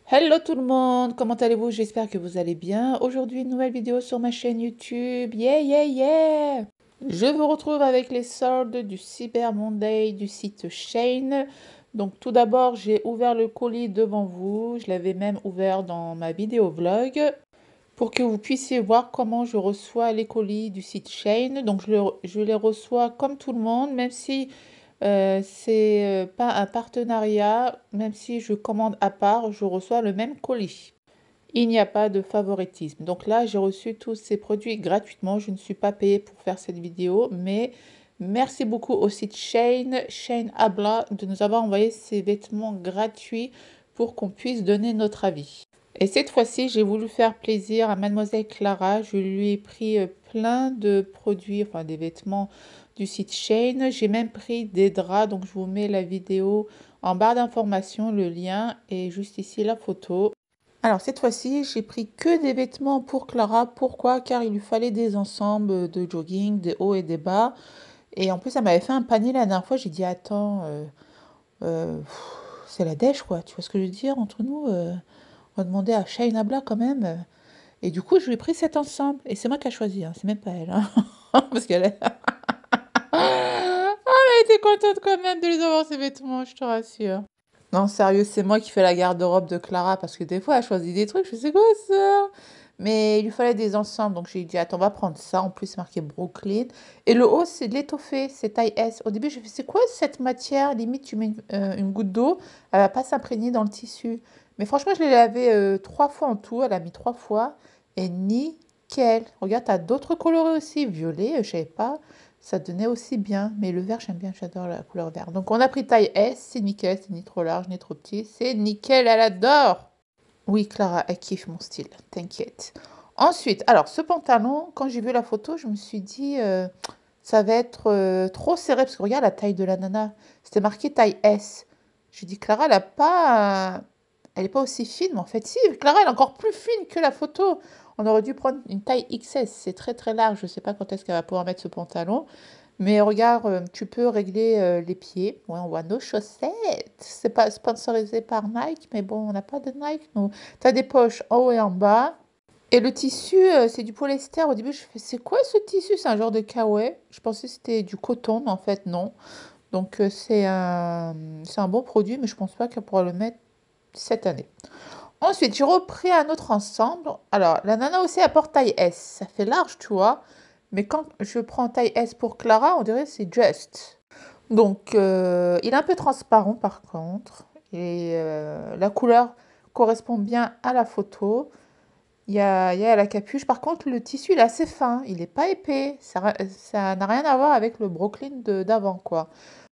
Hello tout le monde, comment allez-vous? J'espère que vous allez bien. Aujourd'hui, une nouvelle vidéo sur ma chaîne YouTube. Yeah, yeah, yeah! Je vous retrouve avec les soldes du Cyber Monday du site Shein. Donc tout d'abord, j'ai ouvert le colis devant vous. Je l'avais même ouvert dans ma vidéo vlog pour que vous puissiez voir comment je reçois les colis du site Shein. Donc je les reçois comme tout le monde, même si c'est pas un partenariat, même si je commande à part, je reçois le même colis. Il n'y a pas de favoritisme. Donc là, j'ai reçu tous ces produits gratuitement. Je ne suis pas payée pour faire cette vidéo, mais merci beaucoup au site Shein Habla, de nous avoir envoyé ces vêtements gratuits pour qu'on puisse donner notre avis. Et cette fois-ci, j'ai voulu faire plaisir à Mademoiselle Clara. Je lui ai pris plein de produits, enfin des vêtements du site Shein. J'ai même pris des draps, donc je vous mets la vidéo en barre d'information, le lien et juste ici la photo. Alors cette fois-ci, j'ai pris que des vêtements pour Clara. Pourquoi? Car il lui fallait des ensembles de jogging, des hauts et des bas. Et en plus, elle m'avait fait un panier la dernière fois. J'ai dit, attends, c'est la dèche quoi. Tu vois ce que je veux dire entre nous? On va demander à Shein Habla quand même. Et du coup, je lui ai pris cet ensemble. Et c'est moi qui ai choisi, hein. C'est même pas elle, hein. Parce qu'elle est... elle était contente quand même de les avoir, ces vêtements, je te rassure. Non, sérieux, c'est moi qui fais la garde-robe de Clara parce que des fois, elle choisit des trucs, je sais quoi ça? Mais il lui fallait des ensembles, donc j'ai dit, attends, on va prendre ça. En plus, c'est marqué Brooklyn. Et le haut, c'est de l'étoffé, c'est taille S. Au début, je me fait, c'est quoi cette matière? Limite, tu mets une goutte d'eau, elle va pas s'imprégner dans le tissu. Mais franchement, je l'ai lavé 3 fois en tout, elle a mis 3 fois. Et nickel. Regarde, t'as d'autres colorés aussi, violet, je savais pas. Ça donnait aussi bien, mais le vert, j'aime bien, j'adore la couleur vert. Donc on a pris taille S, c'est nickel, c'est ni trop large ni trop petit, c'est nickel, elle adore. Oui, Clara, elle kiffe mon style, t'inquiète. Ensuite, alors ce pantalon, quand j'ai vu la photo, je me suis dit, ça va être trop serré, parce que regarde la taille de la nana, c'était marqué taille S. J'ai dit, Clara, elle est pas aussi fine, mais en fait, si, Clara, elle est encore plus fine que la photo. On aurait dû prendre une taille XS, c'est très très large, je sais pas quand est-ce qu'elle va pouvoir mettre ce pantalon. Mais regarde, tu peux régler les pieds. Ouais, on voit nos chaussettes. C'est pas sponsorisé par Nike, mais bon, on n'a pas de Nike, nous. Tu as des poches en haut et en bas. Et le tissu, c'est du polyester. Au début, je fais, c'est quoi ce tissu? C'est un genre de kawaii. Je pensais que c'était du coton, mais en fait, non. Donc, c'est un bon produit, mais je pense pas qu'elle pourra le mettre cette année. Ensuite, j'ai repris un autre ensemble. Alors, la nana aussi, elle porte taille S. Ça fait large, tu vois. Mais quand je prends taille S pour Clara, on dirait que c'est just. Donc, il est un peu transparent par contre. Et la couleur correspond bien à la photo. Il y a la capuche. Par contre, le tissu, il est assez fin. Il n'est pas épais. Ça n'a rien à voir avec le Brooklyn d'avant, quoi.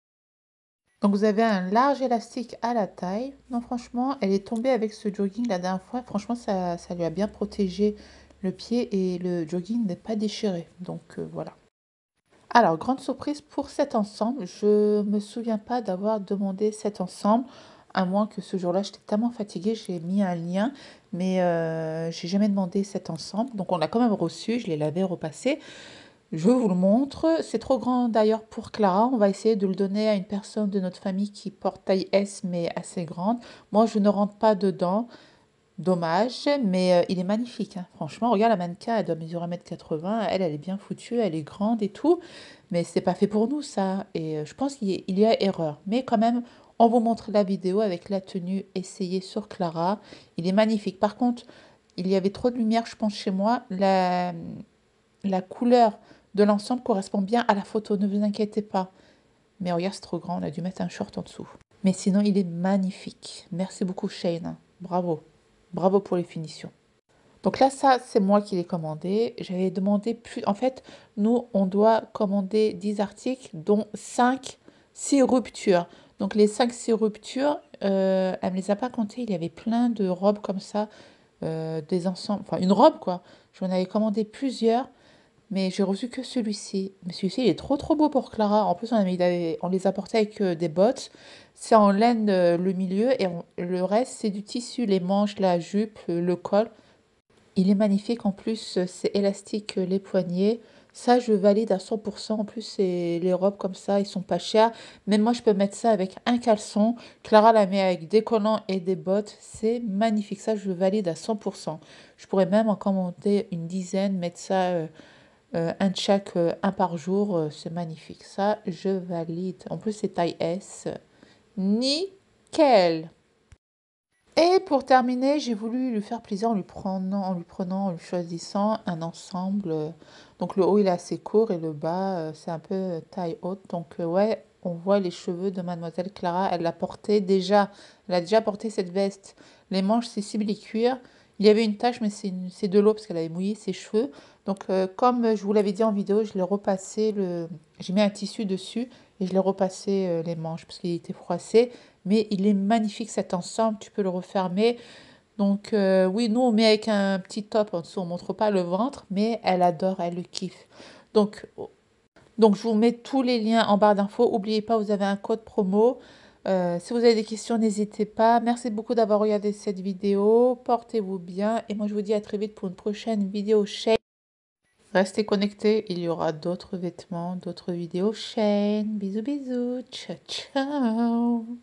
Donc, vous avez un large élastique à la taille. Non, franchement, elle est tombée avec ce jogging la dernière fois. Franchement, ça lui a bien protégé le pied et le jogging n'est pas déchiré. Donc, voilà. Alors, grande surprise pour cet ensemble, je me souviens pas d'avoir demandé cet ensemble, à moins que ce jour-là, j'étais tellement fatiguée, j'ai mis un lien, mais j'ai jamais demandé cet ensemble. Donc, on l'a quand même reçu, je l'ai lavé, repassé. Je vous le montre. C'est trop grand d'ailleurs pour Clara. On va essayer de le donner à une personne de notre famille qui porte taille S, mais assez grande. Moi, je ne rentre pas dedans. Dommage, mais il est magnifique, hein. Franchement, regarde la mannequin, elle doit mesurer 1,80 m. Elle est bien foutue, elle est grande et tout. Mais c'est pas fait pour nous, ça. Et je pense qu'il y a erreur. Mais quand même, on vous montre la vidéo avec la tenue essayée sur Clara. Il est magnifique. Par contre, il y avait trop de lumière, je pense, chez moi. La couleur de l'ensemble correspond bien à la photo, ne vous inquiétez pas. Mais regarde, c'est trop grand, on a dû mettre un short en dessous. Mais sinon, il est magnifique. Merci beaucoup, Shane. Bravo. Bravo pour les finitions. Donc là, ça, c'est moi qui l'ai commandé. J'avais demandé plus. En fait, nous, on doit commander 10 articles, dont 5, 6 ruptures. Donc les 5, 6 ruptures, elle ne me les a pas comptées. Il y avait plein de robes comme ça, des ensembles. Enfin, une robe, quoi. J'en avais commandé plusieurs, mais j'ai reçu que celui-ci. Mais celui-ci, il est trop, trop beau pour Clara. En plus, on les a portés avec des bottes. C'est en laine le milieu et le reste, c'est du tissu. Les manches, la jupe, le col. Il est magnifique en plus, c'est élastique les poignets, Ça, je valide à 100%. En plus, les robes comme ça, ils sont pas chers. Même moi, je peux mettre ça avec un caleçon. Clara la met avec des collants et des bottes. C'est magnifique. Ça, je valide à 100%. Je pourrais même en commander une dizaine, mettre ça un de chaque, un par jour. C'est magnifique. Ça, je valide. En plus, c'est taille S. Nickel. Et pour terminer, j'ai voulu lui faire plaisir en lui choisissant un ensemble. Donc le haut il est assez court et le bas c'est un peu taille haute. Donc ouais, on voit les cheveux de Mademoiselle Clara. Elle l'a porté déjà. Elle a déjà porté cette veste. Les manches c'est ciblé cuir. Il y avait une tache mais c'est de l'eau parce qu'elle avait mouillé ses cheveux. Donc comme je vous l'avais dit en vidéo, je l'ai repassé j'ai mis un tissu dessus et je l'ai repassé les manches parce qu'il était froissé. Mais il est magnifique cet ensemble, tu peux le refermer. Donc oui, nous on met avec un petit top en dessous, on montre pas le ventre, mais elle adore, elle le kiffe. Donc, donc je vous mets tous les liens en barre d'infos. N'oubliez pas, vous avez un code promo. Si vous avez des questions, n'hésitez pas. Merci beaucoup d'avoir regardé cette vidéo. Portez-vous bien. Et moi, je vous dis à très vite pour une prochaine vidéo chaîne. Restez connectés, il y aura d'autres vêtements, d'autres vidéos chaîne. Bisous, bisous. Ciao, ciao.